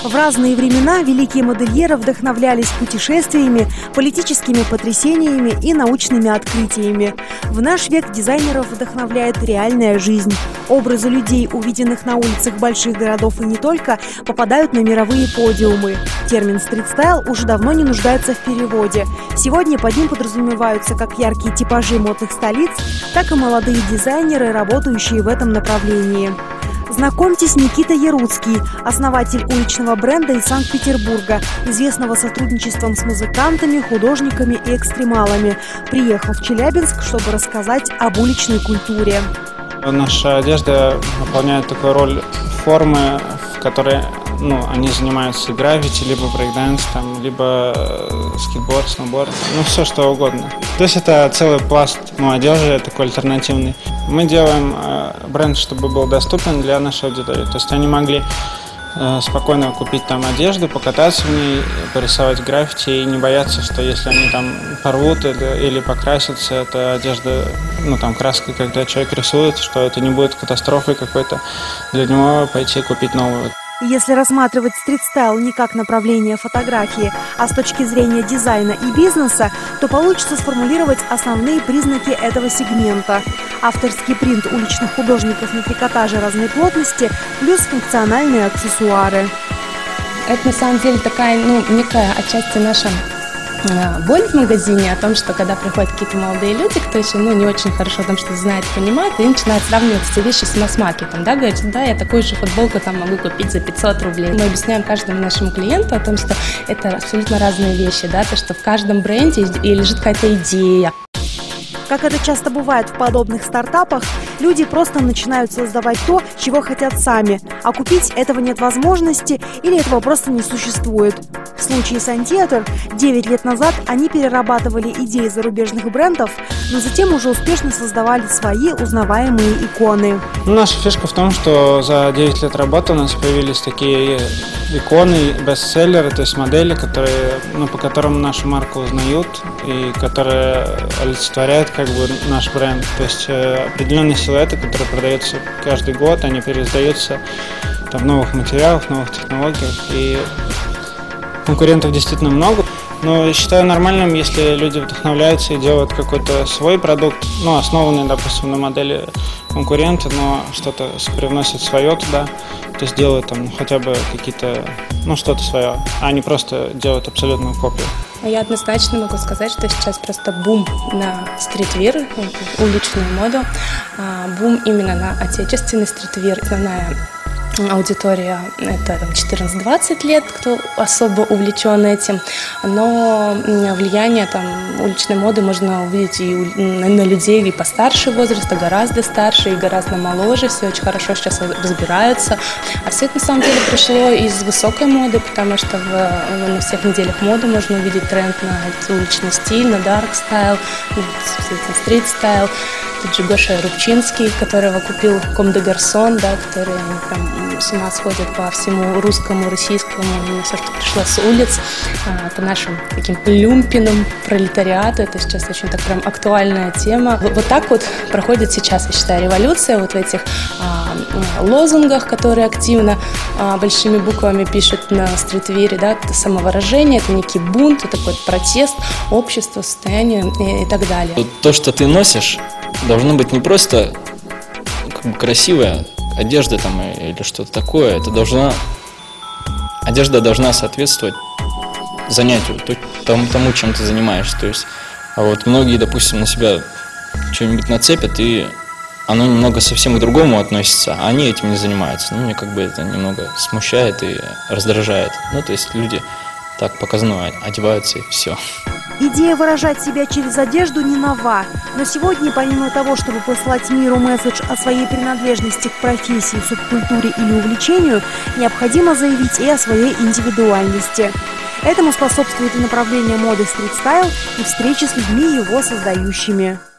В разные времена великие модельеры вдохновлялись путешествиями, политическими потрясениями и научными открытиями. В наш век дизайнеров вдохновляет реальная жизнь. Образы людей, увиденных на улицах больших городов и не только, попадают на мировые подиумы. Термин «стрит-стайл» уже давно не нуждается в переводе. Сегодня под ним подразумеваются как яркие типажи модных столиц, так и молодые дизайнеры, работающие в этом направлении. Знакомьтесь, Никита Яруцкий, основатель уличного бренда из Санкт-Петербурга, известного сотрудничеством с музыкантами, художниками и экстремалами. Приехал в Челябинск, чтобы рассказать об уличной культуре. Наша одежда выполняет такую роль формы, в которой они занимаются граффити, либо брейкданс, либо скейтборд, сноуборд, все что угодно. То есть это целый пласт одежды, такой альтернативный. Мы делаем бренд, чтобы был доступен для нашей аудитории. То есть они могли спокойно купить там одежду, покататься в ней, порисовать граффити и не бояться, что если они там порвут или покрасятся, эта одежда, краской, когда человек рисует, что это не будет катастрофой какой-то для него пойти купить новую. Если рассматривать стрит-стайл не как направление фотографии, а с точки зрения дизайна и бизнеса, то получится сформулировать основные признаки этого сегмента. Авторский принт уличных художников на трикотаже разной плотности плюс функциональные аксессуары. Это на самом деле такая, некая отчасти наша боль в магазине о том, что когда приходят какие-то молодые люди, кто еще не очень хорошо там что-то знает, понимает, и начинают сравнивать эти вещи с масс-маркетом, говорят, я такую же футболку могу купить за 500 рублей. Мы объясняем каждому нашему клиенту о том, что это абсолютно разные вещи, то, что в каждом бренде лежит какая-то идея. Как это часто бывает в подобных стартапах, люди просто начинают создавать то, чего хотят сами, а купить этого нет возможности или этого просто не существует. В случае с Антиатор 9 лет назад они перерабатывали идеи зарубежных брендов, но затем уже успешно создавали свои узнаваемые иконы. Наша фишка в том, что за 9 лет работы у нас появились такие иконы, бестселлеры, то есть модели, по которым нашу марку узнают и которые олицетворяют наш бренд. То есть определенные силуэты, которые продаются каждый год, они переиздаются в новых материалах, новых технологиях. И конкурентов действительно много. Но я считаю нормальным, если люди вдохновляются и делают какой-то свой продукт, основанный, допустим, на модели конкурента, но что-то привносят свое туда, то есть делают хотя бы какие-то, что-то свое, а не просто делают абсолютную копию. Я однозначно могу сказать, что сейчас просто бум на стритвир, уличную моду, бум именно на отечественный стритвир. Основная аудитория – это 14-20 лет, кто особо увлечен этим, но влияние уличной моды можно увидеть и на людей и постарше возраста, гораздо старше и гораздо моложе, все очень хорошо сейчас разбираются. А все это на самом деле пришло из высокой моды, потому что на всех неделях моды можно увидеть тренд на уличный стиль, на дарк стайл, стрит стайл. Тут же Гоша Рубчинский, которого купил Ком де Гарсон, который с ума сходят по всему русскому, российскому, все, что пришло с улиц, по нашим таким люмпинам пролетариату. Это сейчас очень прям актуальная тема. Вот так проходит сейчас, я считаю, революция в этих лозунгах, которые активно большими буквами пишут на стритвире, это самовыражение, это некий бунт, это такой протест общества, состояния и так далее. То, что ты носишь, должно быть не просто красивая одежда или что-то такое. Одежда должна соответствовать занятию, тому, чем ты занимаешься. То есть, многие, допустим, на себя что-нибудь нацепят, и оно немного совсем к другому относится, а они этим не занимаются. Мне это немного смущает и раздражает. То есть люди так показно одеваются и все. Идея выражать себя через одежду не нова, но сегодня, помимо того, чтобы послать миру месседж о своей принадлежности к профессии, субкультуре или увлечению, необходимо заявить и о своей индивидуальности. Этому способствует и направление моды стрит-стайл, и встречи с людьми, его создающими.